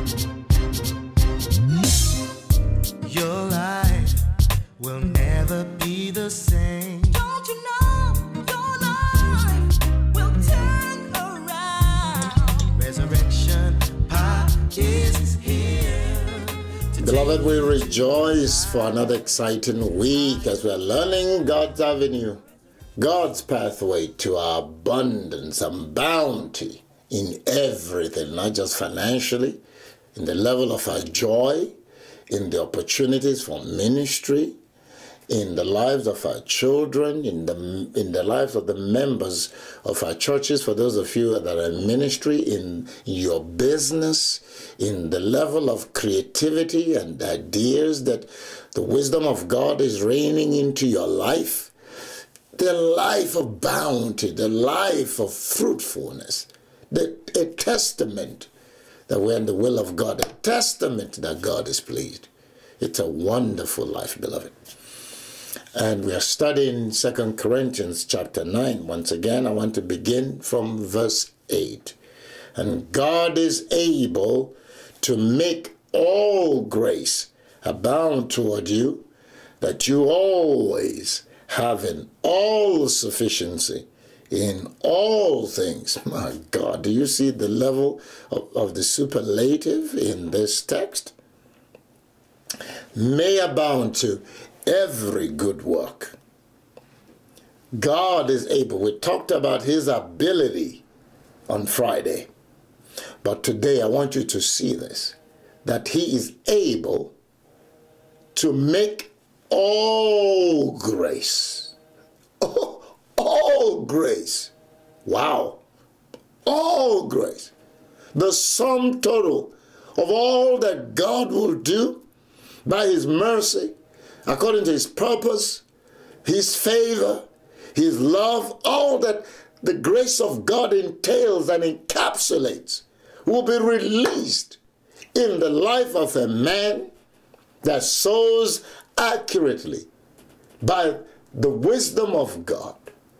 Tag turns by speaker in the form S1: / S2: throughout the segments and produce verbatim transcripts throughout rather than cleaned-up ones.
S1: Your life will never be the same. Don't you know your life will turn around? Resurrection power is here.
S2: Beloved, we rejoice for another exciting week as we are learning God's avenue, God's pathway to our abundance and bounty in everything, not just financially, in the level of our joy, in the opportunities for ministry, in the lives of our children, in the in the lives of the members of our churches, for those of you that are in ministry, in your business, in the level of creativity and ideas that the wisdom of God is reigning into your life, the life of bounty, the life of fruitfulness, the, a testament that we're in the will of God, a testament that God is pleased. It's a wonderful life, beloved. And we are studying Second Corinthians chapter nine. Once again, I want to begin from verse eight. And God is able to make all grace abound toward you, that you always, having all sufficiency in all things. My God, do you see the level of, of the superlative in this text? May abound to every good work. God is able. We talked about his ability on Friday. But today I want you to see this, that he is able to make all grace. Oh, all grace. Wow. All grace. The sum total of all that God will do by his mercy, according to his purpose, his favor, his love, all that the grace of God entails and encapsulates will be released in the life of a man that sows accurately by the wisdom of God.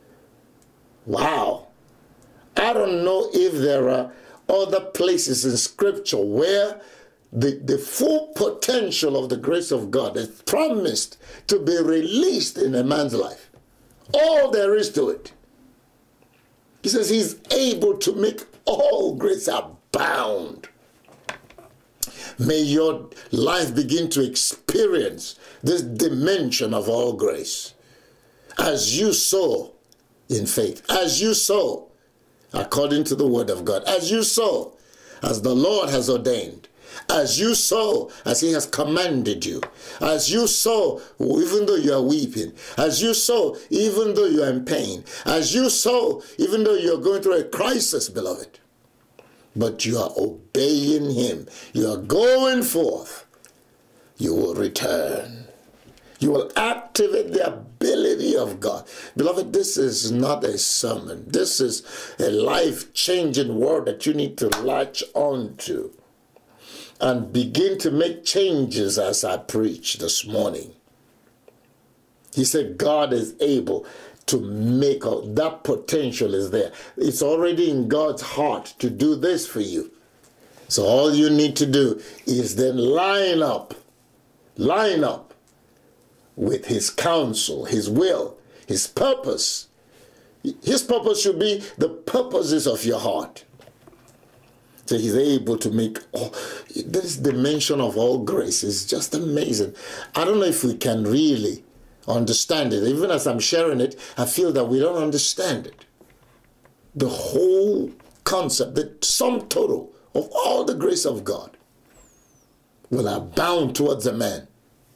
S2: Wow. I don't know if there are other places in Scripture where the, the full potential of the grace of God is promised to be released in a man's life. All there is to it. He says he's able to make all grace abound. May your life begin to experience this dimension of all grace. As you sow in faith, as you sow according to the word of God, as you sow as the Lord has ordained, as you sow as he has commanded you, as you sow even though you are weeping, as you sow even though you are in pain, as you sow even though you are going through a crisis, beloved, but you are obeying him, you are going forth, you will return. You will activate the ability of God. Beloved, this is not a sermon. This is a life-changing word that you need to latch on to and begin to make changes as I preach this morning. He said God is able to make all, that potential is there. It's already in God's heart to do this for you. So all you need to do is then line up, line up with his counsel, his will, his purpose. His purpose should be the purposes of your heart. So he's able to make all, this dimension of all grace is just amazing. I don't know if we can really understand it. Even as I'm sharing it, I feel that we don't understand it. The whole concept, the sum total of all the grace of God will abound towards a man.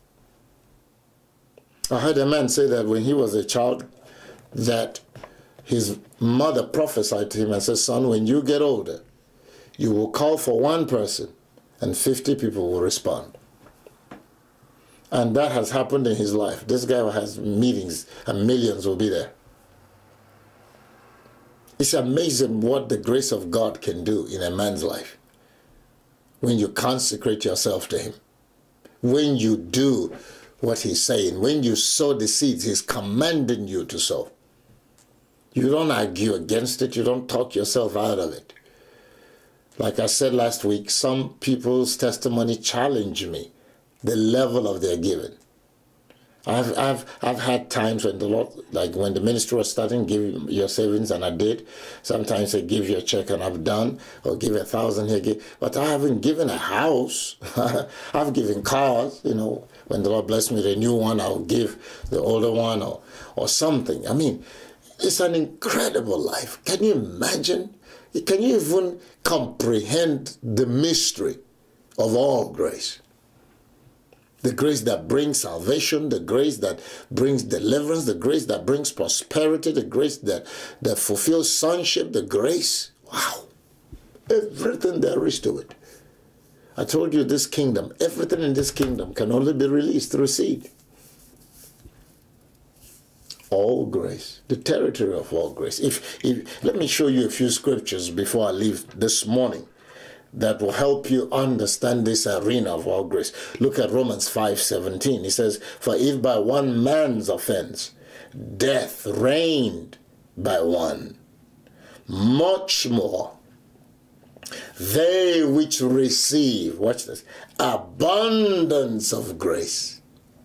S2: I heard a man say that when he was a child, that his mother prophesied to him and said, son, when you get older, you will call for one person and fifty people will respond. And that has happened in his life. This guy has meetings and millions will be there. It's amazing what the grace of God can do in a man's life when you consecrate yourself to him, when you do what he's saying, when you sow the seeds he's commanding you to sow. You don't argue against it. You don't talk yourself out of it. Like I said last week, some people's testimony challenge me, the level of their giving. I've I've I've had times when the Lord, like when the ministry was starting, give your savings, and I did. Sometimes they give you a check and I've done, or give a thousand here, give, but I haven't given a house. I've given cars, you know. When the Lord bless me with a new one, I'll give the older one or or something. I mean, it's an incredible life. Can you imagine? Can you even comprehend the mystery of all grace? The grace that brings salvation, the grace that brings deliverance, the grace that brings prosperity, the grace that, that fulfills sonship, the grace. Wow. Everything there is to it. I told you this kingdom, everything in this kingdom can only be released through seed. All grace, the territory of all grace. If, if let me show you a few scriptures before I leave this morning that will help you understand this arena of all grace. Look at Romans five seventeen. It says, "For if by one man's offense death reigned by one, much more they which receive," watch this, "abundance of grace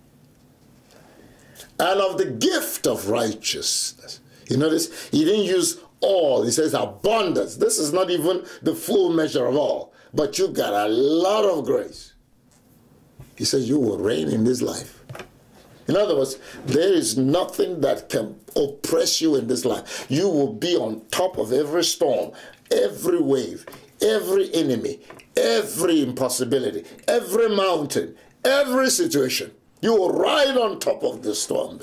S2: and of the gift of righteousness." You notice he didn't use all. He says abundance. This is not even the full measure of all, but you got a lot of grace. He says you will reign in this life. In other words, there is nothing that can oppress you in this life. You will be on top of every storm, every wave, every enemy, every impossibility, every mountain, every situation. You will ride on top of the storm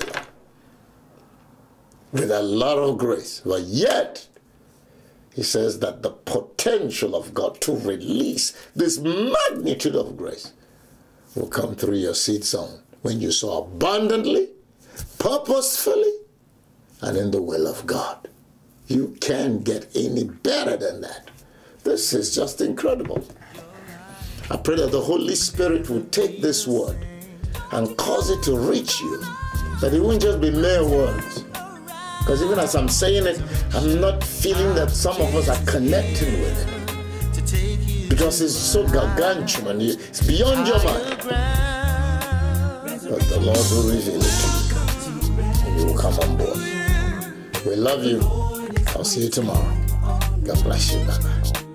S2: with a lot of grace. But yet, he says that the potential of God to release this magnitude of grace will come through your seed sown when you sow abundantly, purposefully, and in the will of God. You can't get any better than that. This is just incredible. I pray that the Holy Spirit will take this word and cause it to reach you, that it won't just be mere words. Because even as I'm saying it, I'm not feeling that some of us are connecting with it. Because it's so gargantuan, it's beyond your mind. But the Lord will reveal it to you, and you will come on board. We love you. I'll see you tomorrow. God bless you. Bye-bye.